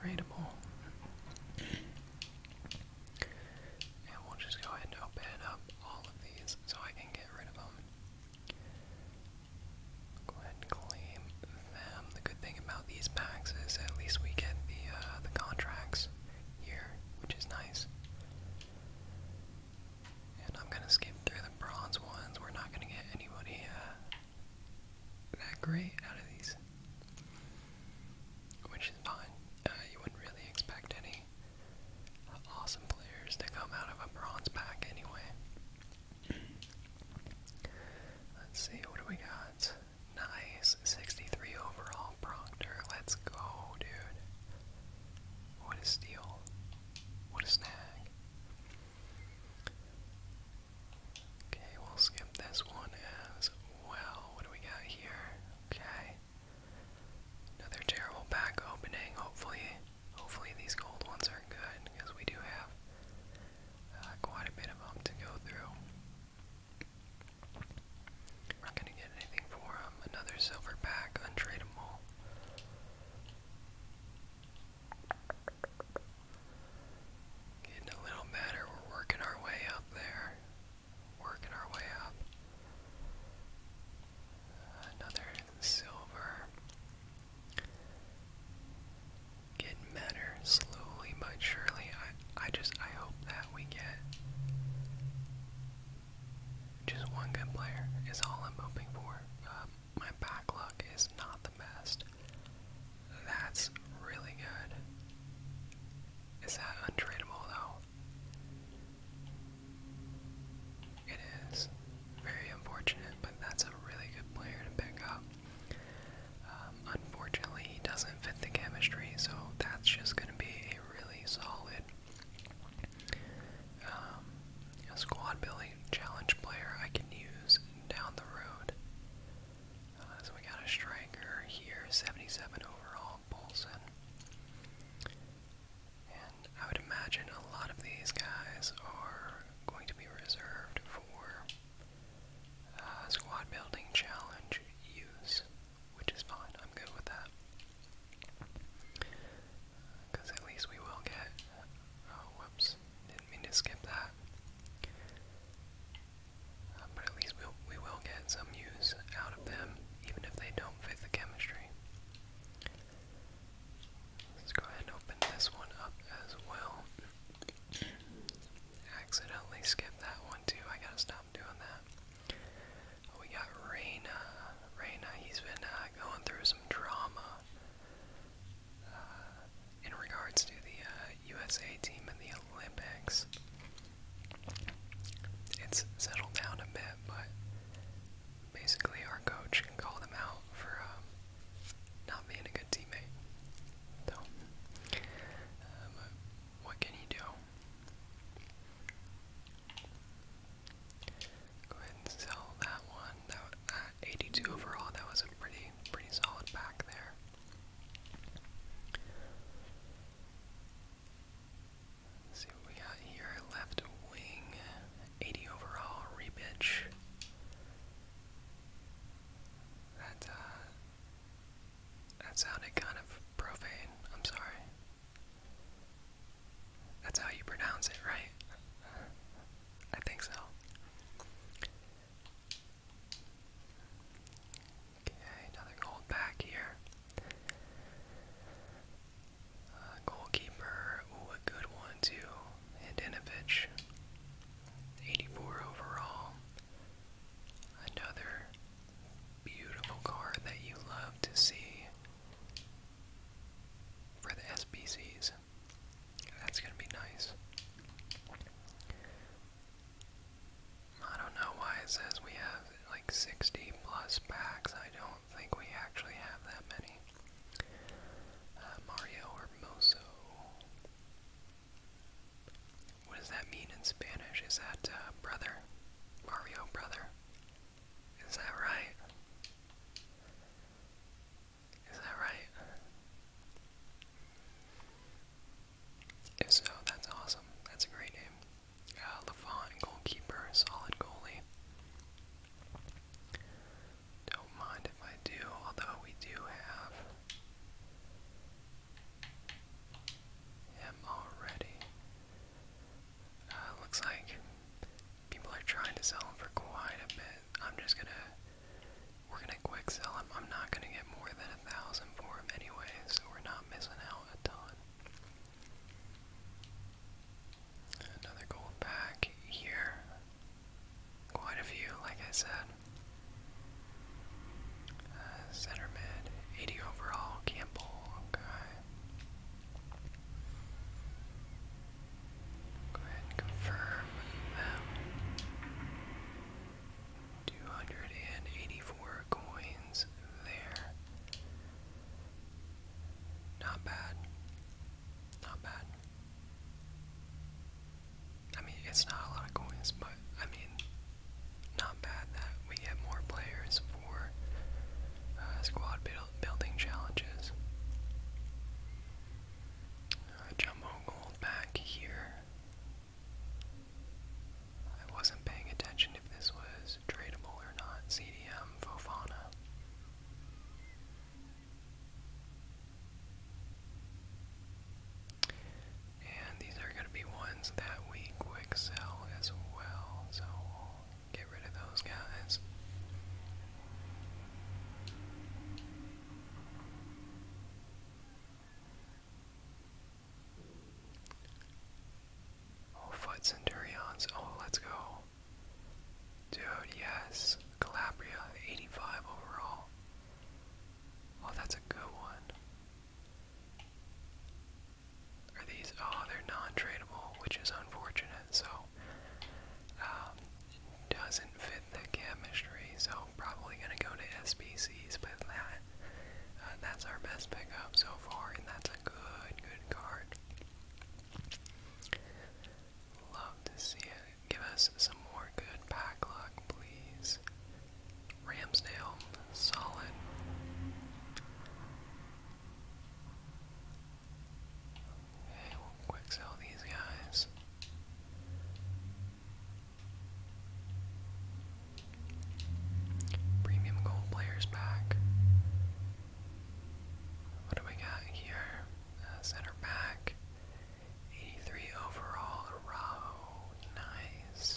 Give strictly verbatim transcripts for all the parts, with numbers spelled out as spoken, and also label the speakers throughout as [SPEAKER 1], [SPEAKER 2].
[SPEAKER 1] untradeable. And we'll just go ahead and open up all of these so I can get rid of them. Go ahead and claim them. The good thing about these packs is at least we get the uh, the contracts here, which is nice. And I'm gonna skip through the bronze ones. We're not gonna get anybody uh, that great out of these, which is fine. Uh, you wouldn't really expect any uh, awesome players to come out of a bronze pack anyway. Let's see, what do we got? Nice, sixty-three overall Proctor. Let's go, dude. What a steal. What a snag. Okay, we'll skip this one as well. What do we got here? Okay. Another terrible pack opening. Hopefully, hopefully these gold ones are good, because we do have uh, quite a bit of them to go through. We're not gonna get anything for them. Another silver pack, untradeable. Getting a little better. We're working our way up there. Working our way up. Another silver. Getting better slowly but surely. I I just I hope that we get just one good player is all I'm hoping for. Um, my back luck is not the best. That's really good. Is that untradeable though? It is. Very unfortunate, but that's a really good player to pick up. Um, unfortunately, he doesn't fit the chemistry, so that's just going to be a really solid um, a squad building challenge player I can use down the road. Uh, so we got a striker here, seventy-seven overall, Bolson. And I would imagine a lot of these guys are going to be reserved for uh, squad building challenge use, which is fine. I'm good with that. Because at least we will get. Oh, whoops. Didn't mean to skip that. Uh, but at least we'll, we will get some use out of them, even if they don't fit the chemistry. Let's go ahead and open this one up as well. Accidentally skipped that one too. I gotta stop doing that. Oh, we got Reyna. Reyna, he's been uh, going through some drama uh, in regards to the uh, U S A team in the Olympics. It's settled down a bit, but basically our coach called him out for um, not being a good teammate. So, um, what can you do? Go ahead and sell that one. That uh, eighty-two overall. That was a pretty, pretty solid pack there. Let's see what we got here. Left wing, eighty overall. Rebic. That uh, that sounded kind of profane. I'm sorry. That's how you pronounce it, right? I think so. Okay, another gold back here. Uh, goalkeeper, ooh, a good one too. Hedinovich, eighty-four overall. Another beautiful card that you love to see. that's a good one. Are these? Oh, they're non-tradable, which is unfortunate. So, um, doesn't fit the chemistry. So probably gonna go to S B Cs with that. Uh, that's our best pickup so far, and that's a good, good card. Love to see it. Give us some more good pack luck, please. Ramsdale, solid. Okay, we'll quick sell these guys. Premium gold players back. What do we got here? Uh, center back. eighty-three overall, Araujo. Nice.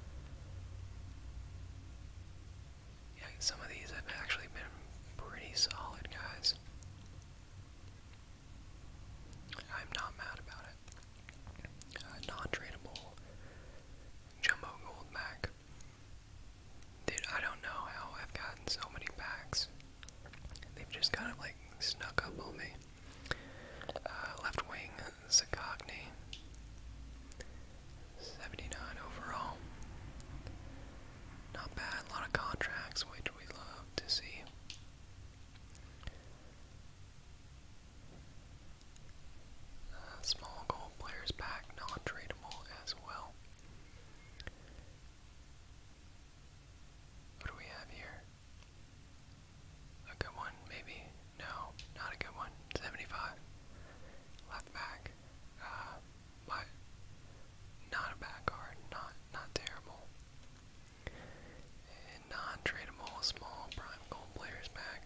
[SPEAKER 1] Yeah, some of these have actually been pretty solid, guys. I'm not mad about it. Uh, non-tradable jumbo gold back. Dude, I don't know how I've gotten so many packs. They've just kind of like snuck up on me. Uh, left wing, Sakagni. seventy-nine overall. Not bad, a lot of contracts, which we love to see. Uh, small gold players back, non-tradable as well. What do we have here? A good one, maybe? No, not a good one. seventy-five. Left back. Uh, but not a bad card. Not, not terrible. And non-tradable, small prime gold players back.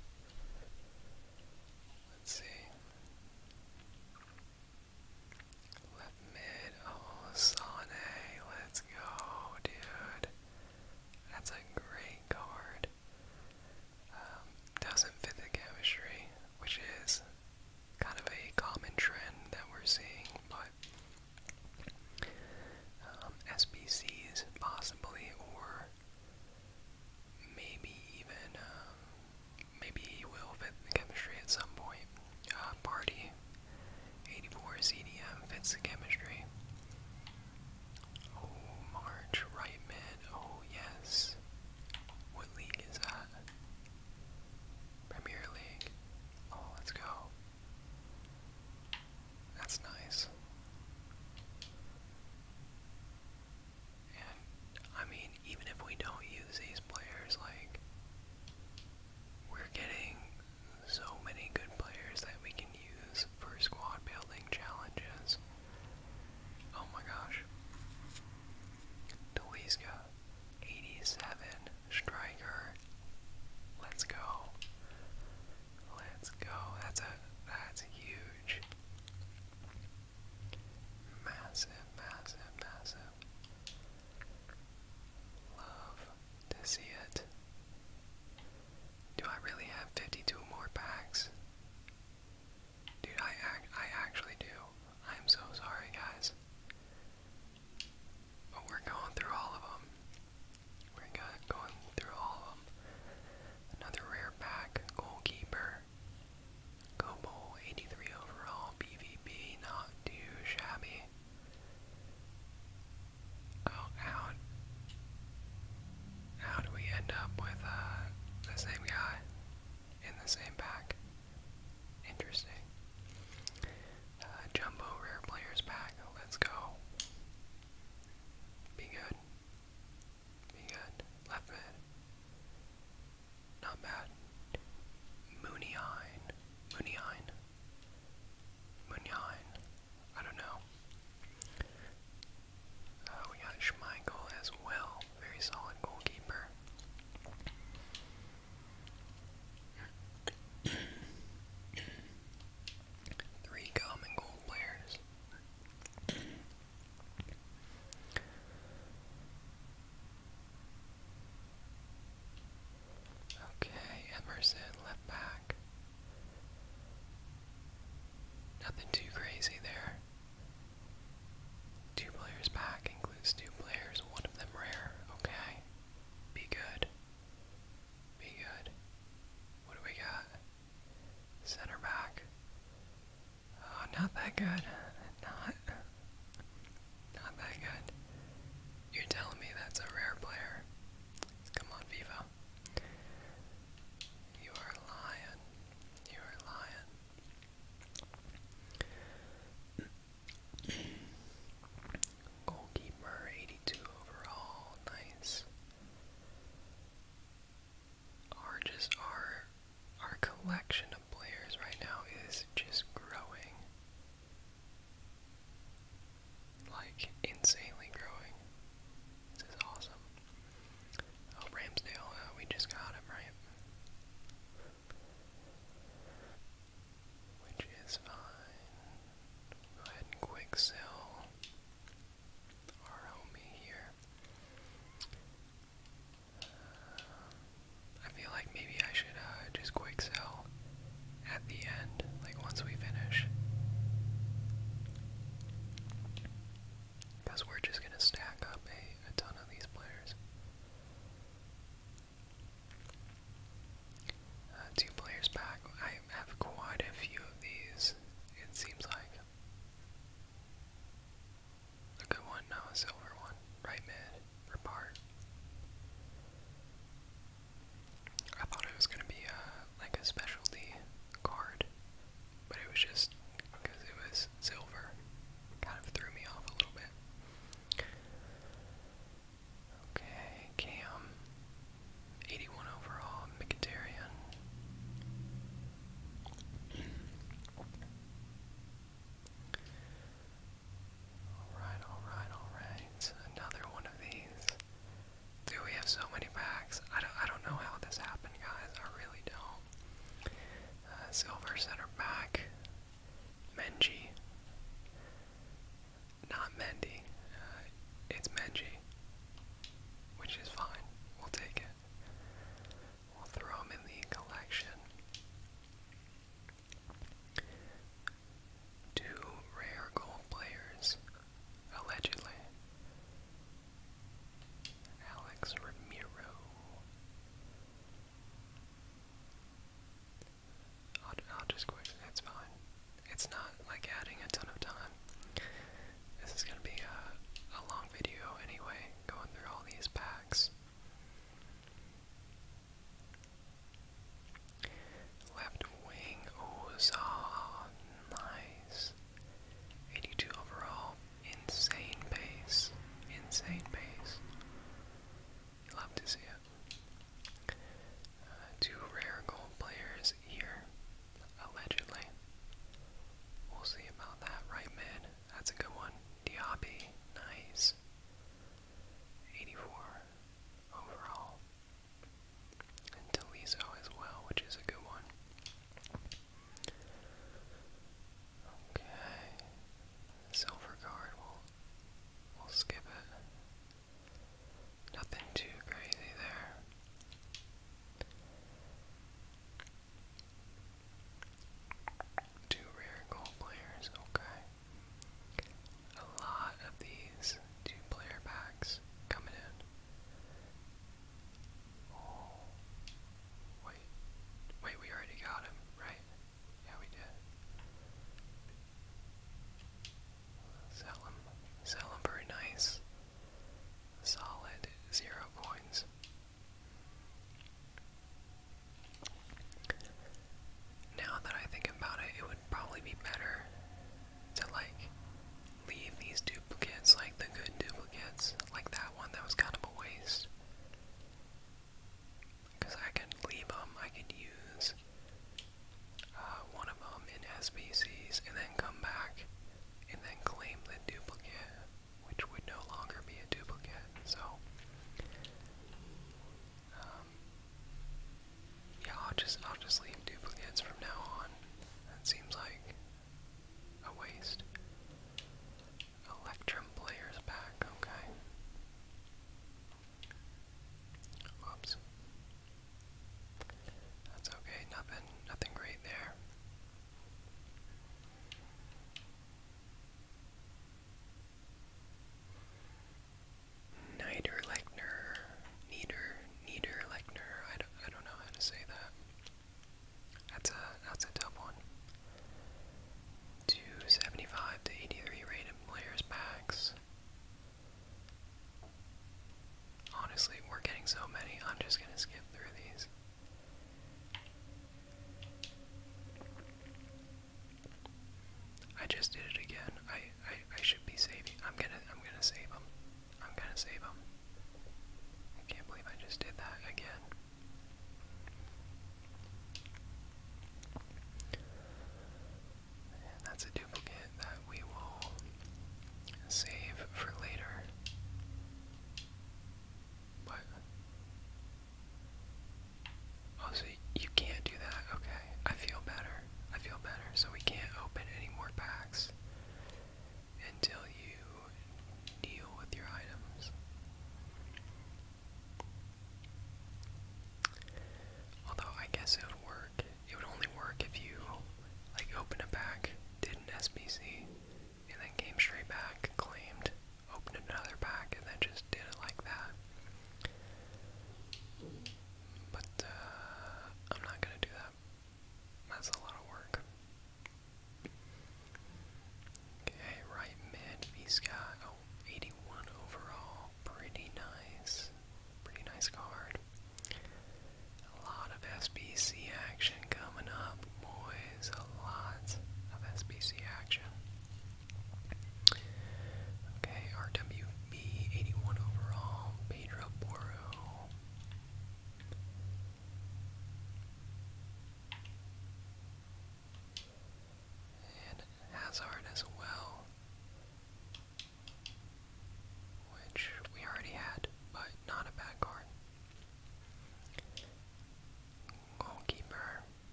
[SPEAKER 1] Let's see. Left mid. Oh, Sane. Let's go, dude. That's a great card. Um, doesn't fit the chemistry, which is kind of a common trend that we're seeing, but um, S B Cs possibly, or maybe even, um, maybe he will fit the chemistry at some point. Uh, Party, eighty-four C D M fits the chemistry. Oh, March, right mid, oh yes. What league is that? Premier League. Oh, let's go. That's nice. And, I mean, even if we don't use these players, like, we're getting so many good players that we can use for squad building challenges. Oh my gosh. Deliska, eighty-seven, striker. Let's go. Let's go. That's a that's huge. Massive, massive, massive. Love to see it. Do I really have fifty-two more packs? Dude, I act I actually do. I'm so sorry, guys. But we're going through all of them. We're going through all of them. Another rare pack, goalkeeper. Kobo, eighty-three overall, B V B, not too shabby. Oh, how, how do we end up with uh, the same guy in the same pack? Interesting. Uh, jumbo rare players pack, let's go. Be good. Be good. Left mid. Not bad. Mooneyine. Mooneyine. Mooneyine. I don't know. Uh, we got Schmeichel as well. Very solid goalkeeper. Three common goal players. Okay, Emerson, left back. Nothing too crazy there. Two players back includes two players, one of them rare. Okay. Be good. Be good. What do we got?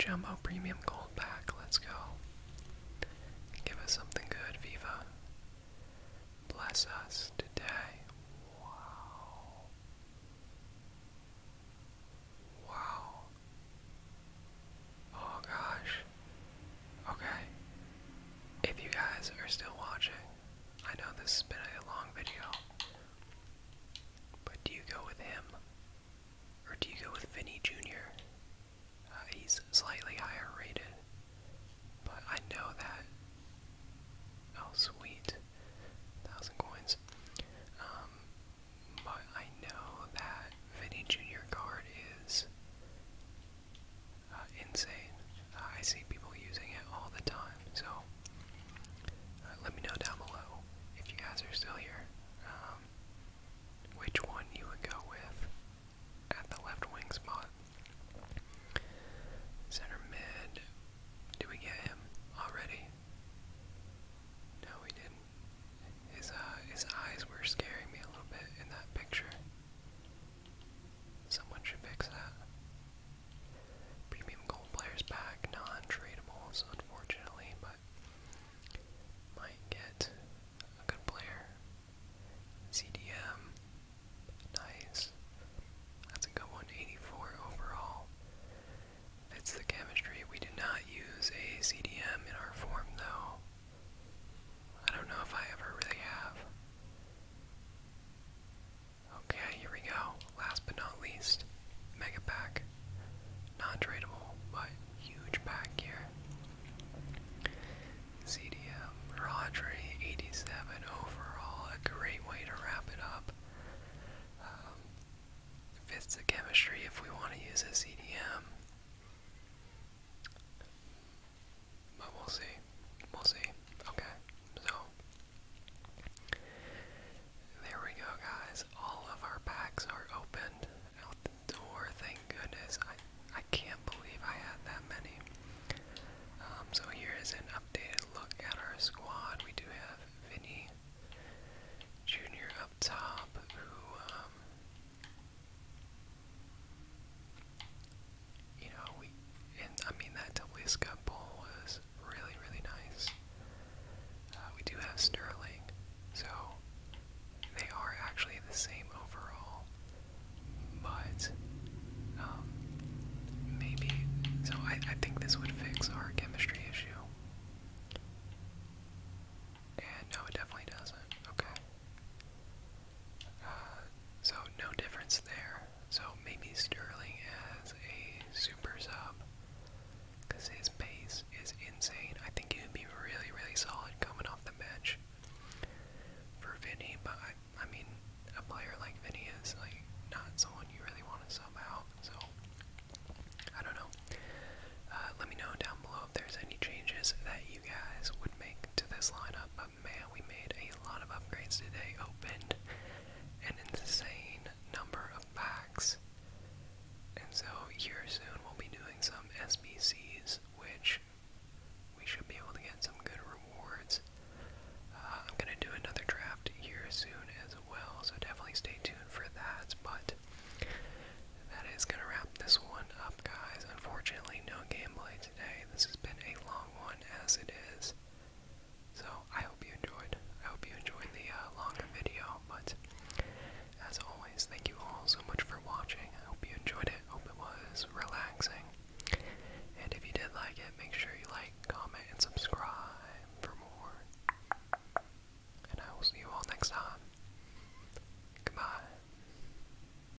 [SPEAKER 1] jumbo premium gold